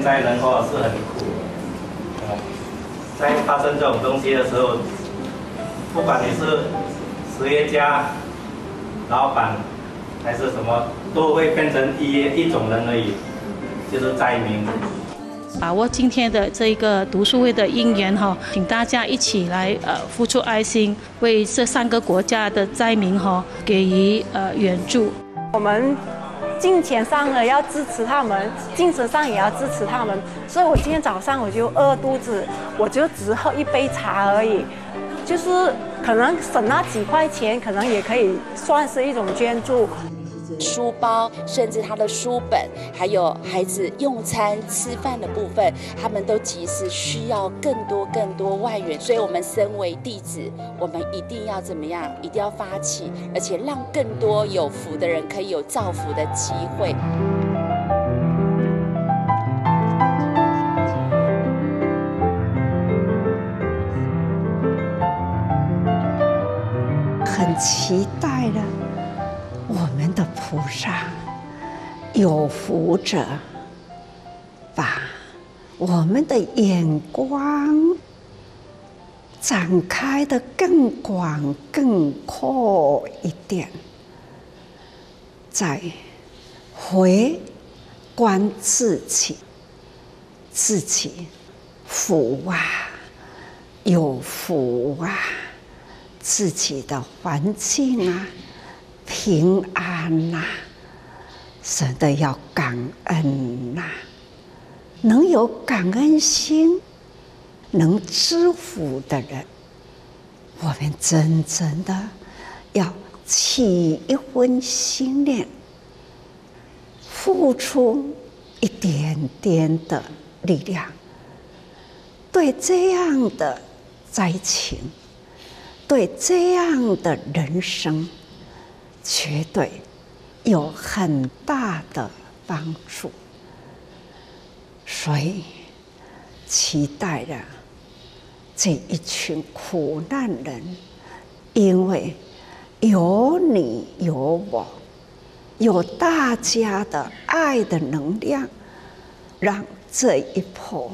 在人是很苦在发生这种东西的时候，不管你是实业家、老板还是什么，都会变成一种人而已，就是灾民。 把握今天的这一个读书会的因缘哈，请大家一起来付出爱心，为这3个国家的灾民哈给予援助。 我们金钱上呢要支持他们，精神上也要支持他们。所以我今天早上我就饿肚子，我就只喝1杯茶而已，就是可能省那几块钱，可能也可以算是一种捐助。 书包，甚至他的书本，还有孩子用餐吃饭的部分，他们都急时需要更多外援。所以我们身为弟子，我们一定要怎么样？一定要发起，而且让更多有福的人可以有造福的机会。 很期待的。我们的菩萨有福者，把我们的眼光展开的更广更阔一点，再回观自己福啊，有福啊，自己的环境啊。平安呐，真的要感恩呐！能有感恩心、能知福的人，我们真正的要起一份心念，付出一点点的力量，对这样的灾情，对这样的人生。绝对有很大的帮助，所以期待着这一群苦难人，因为有你有我，有大家的爱的能量，让这一波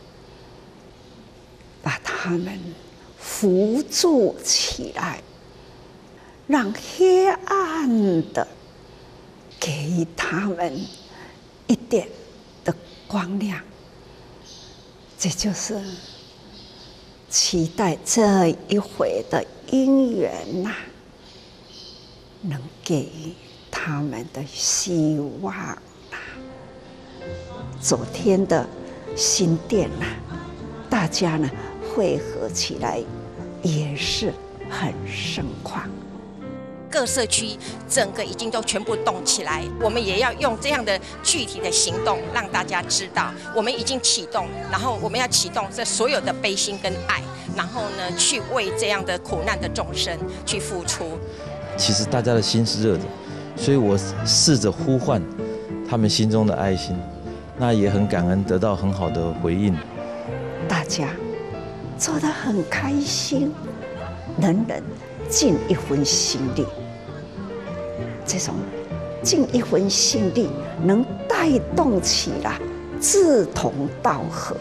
把他们扶助起来。让黑暗的给予他们一点的光亮，这就是期待这一回的因缘呐，能给予他们的希望呐。昨天的新店呐，大家呢汇合起来也是很盛况。 各社区整个已经都全部动起来，我们也要用这样的具体的行动，让大家知道我们已经启动，然后我们要启动这所有的悲心跟爱，然后呢，去为这样的苦难的众生去付出。 其实大家的心是热的，所以我试着呼唤他们心中的爱心，那也很感恩得到很好的回应。 大家做得很开心，人人尽一份心力。这种尽一份心力，能带动起来志同道合，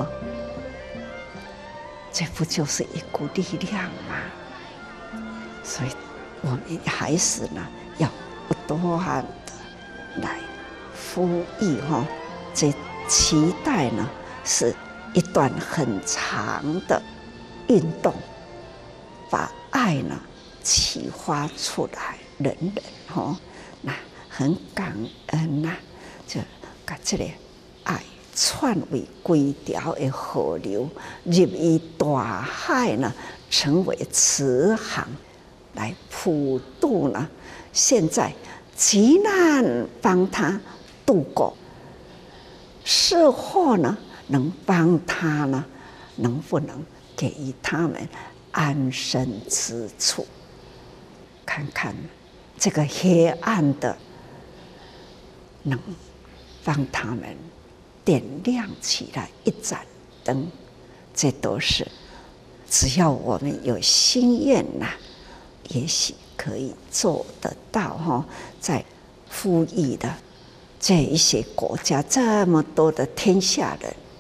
这不就是一股力量吗？所以，我们还是呢，要不断的来呼吁哈，这期待呢是一段很长的运动，把爱呢启发出来，人人哈。那很感恩呐，就把这个爱串为规条的河流，入于大海呢，成为慈航，来普渡呢。现在急难帮他度过，事后呢，能帮他呢，能不能给予他们安身之处？看看。这个黑暗的，能帮他们点亮起来一盏灯，这都是只要我们有心愿呐，也许可以做得到哈。在富裕的这一些国家，这么多的天下人。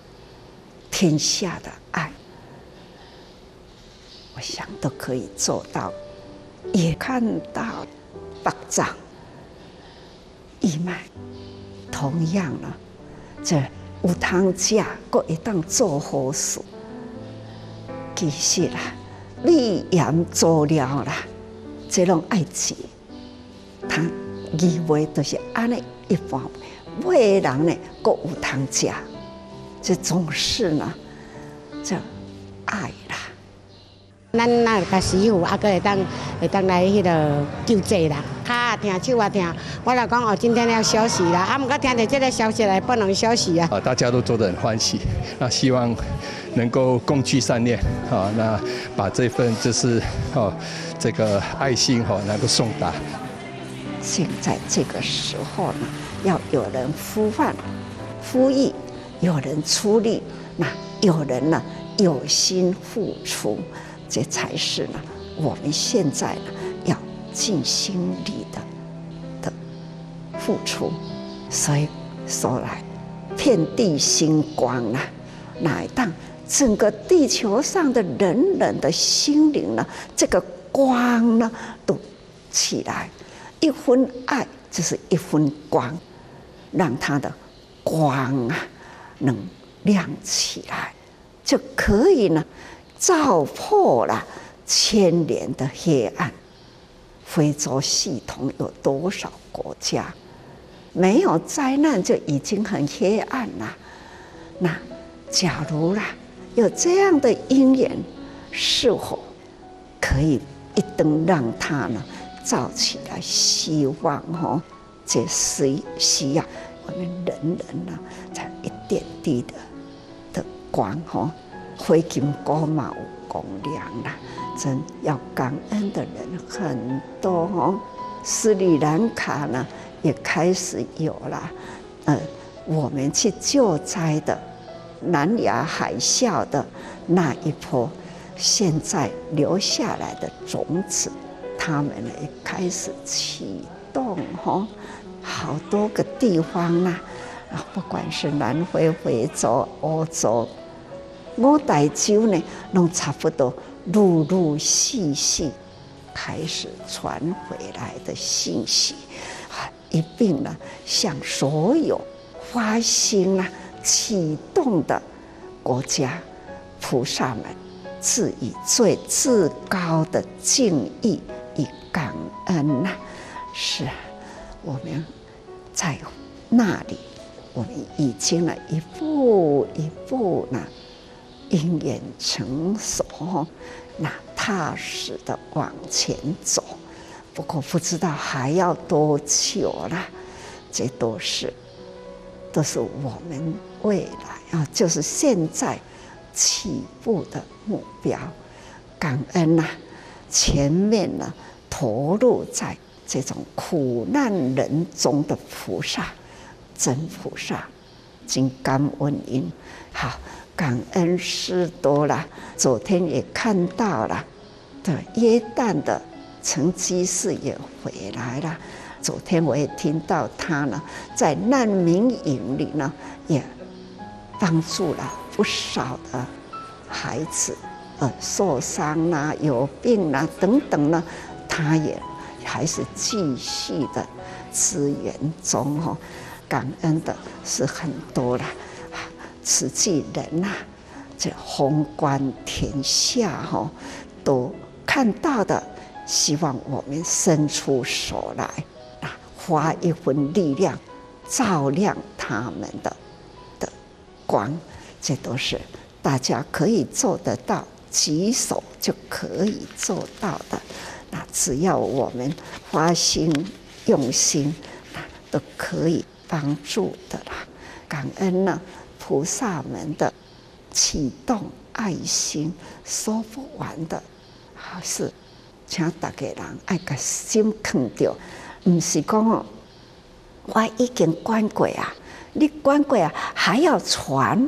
天下的爱，我想都可以做到。也看到北藏、义卖，同样了，这有通食，阁会当做好事。其实啦，美言做了啦，这种爱钱，他以为都是安尼一般，买人呢阁有通食，这总是呢，这爱啦。 咱那甲师傅还佫会当来迄个救济啦，骹疼手也疼。我老讲哦，今天要休息啦，毋过听到这个消息来，不能休息啊。 大家都做得很欢喜，那希望能够共聚善念啊，那把这份就是这个爱心能够送达。 现在这个时候呢，要有人孵饭、孵育，有人出力，那有人呢有心付出。这才是呢，我们现在呢要尽心力的付出。所以说来，遍地星光啊，哪一当整个地球上的人人的心灵呢，这个光呢都起来，一分爱就是一分光，让它的光啊能亮起来，就可以呢。照破了千年的黑暗。非洲系统有多少国家没有灾难就已经很黑暗了？那假如啦有这样的因缘，是否可以一灯让它呢照起来？希望这需要我们人人呢，才一点滴的光灰金锅嘛有公量啦，真要感恩的人很多斯里兰卡呢也开始有了，我们去救灾的南亚海啸的那一波，现在留下来的种子，他们呢也开始启动好多个地方啦，不管是南非、非洲、欧洲。五大洲呢，拢差不多陆陆续续开始传回来的信息，一并呢向所有发心启动的国家菩萨们致以最至高的敬意与感恩是我们在那里，我们已经一步一步因缘成熟，那踏实的往前走。不过不知道还要多久啦，这都是我们未来就是现在起步的目标。感恩前面投入在这种苦难人中的菩萨，真菩萨，真感恩因。好。感恩师多了，昨天也看到了，对耶诞的陈居士也回来了。昨天我也听到他呢，在难民营里呢，也帮助了不少的孩子，受伤啦、有病啦等等呢，他也还是继续的支援中感恩的是很多了。慈济人这宏观天下都看到的，希望我们伸出手来花一份力量，照亮他们的光，这都是大家可以做得到，举手就可以做到的。那只要我们花心用心，都可以帮助的啦。感恩菩萨们的启动爱心说不完的，是请大家人爱把心放着，不是讲我已经管过你管过还要传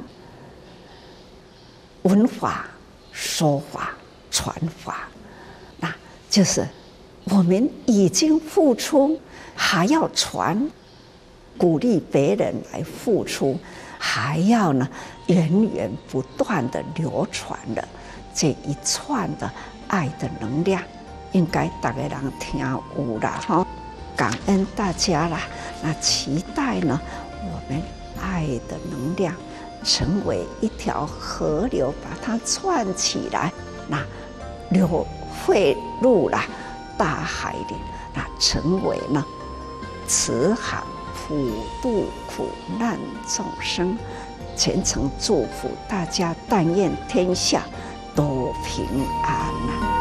闻法、说法、传法，那就是我们已经付出，还要传，鼓励别人来付出。 还要呢源源不断的流传了这一串的爱的能量，应该大家人听有啦哈，感恩大家啦。那期待呢，我们爱的能量成为一条河流，把它串起来，那汇入了大海里，那成为呢慈航普度苦难众生。虔诚祝福大家，但愿天下都平安啊！